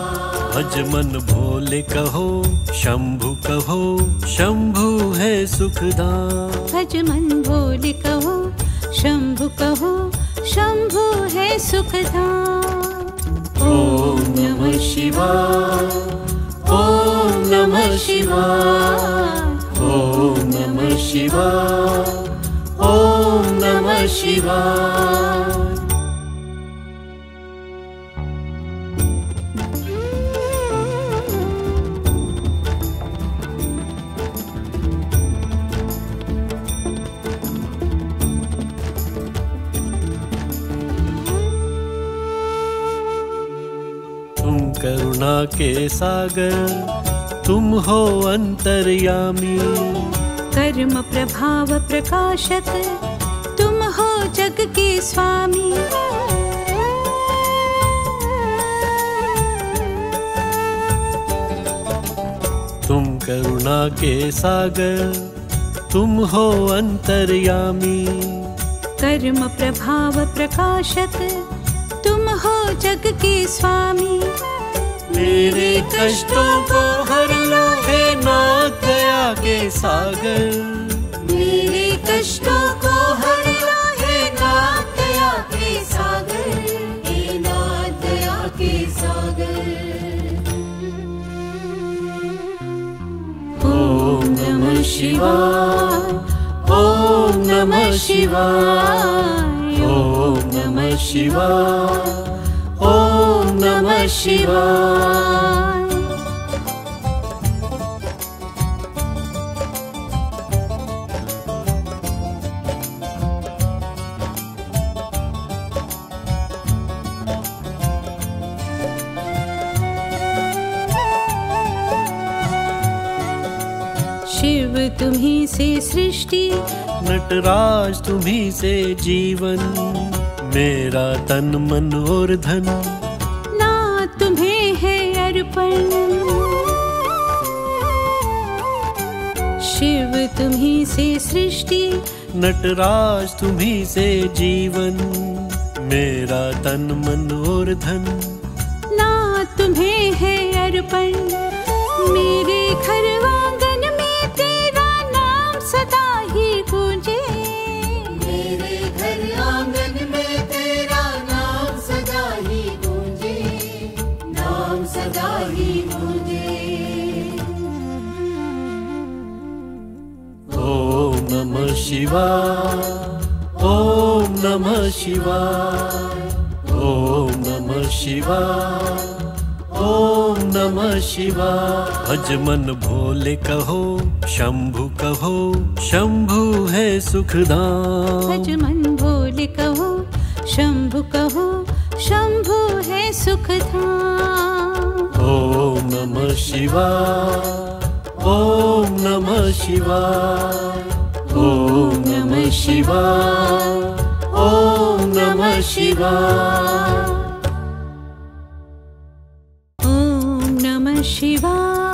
भज मन भोले कहो, शंभु कहो, शंभु है सुखदान। भज मन भोले कहो, शंभु कहो, शंभु है सुखदान। ओम नमः शिवाय, ओम नमः शिवाय, ओम नमः शिवाय, ओम नमः शिवाय। तुम करुणा के सागर, तुम हो अंतर्यामी। कर्म प्रभाव प्रकाशक, तुम हो जग के स्वामी। तुम करुणा के सागर, तुम हो अंतर्यामी। कर्म प्रभाव प्रकाशक, तुम हो जग के स्वामी। मेरे कष्टों को हर लो हे नाथ दया के सागर। मेरे कष्टों को हर लो हे नाथ दया के सागर, हे नाथ दया के सागर। ओम नमः शिवाय, ओम नमः शिवाय, ओम नमः शिवाय, ओम नमः शिवाय। शिव तुम्ही से सृष्टि, नटराज तुम्ही से जीवन। मेरा तन मन और धन ना तुम्हें है अर्पण। शिव तुम्ही से सृष्टि, नटराज तुम्ही से जीवन। मेरा तन मन और धन ना तुम्हें है अर्पण। मेरे घर आंगन में तेरा नाम सदा ही गूंजे। मेरे घर आंगन में तेरा नाम सदा ही गूंजे, नाम सदा ही गूंजे। ओम नमः शिवाय, ओम नमः शिवाय, ओम नमः शिवाय, ओम नमः शिवाय। भज मन भोले कहो, शंभु कहो, शंभु है सुखदान। भज मन भोले कहो, शंभु कहो, शंभु है सुखदान। ओम नमः शिवाय, ओम नमः शिवाय, ओम नमः शिवाय, ओम नमः शिवाय। ओम नमः शिवाय।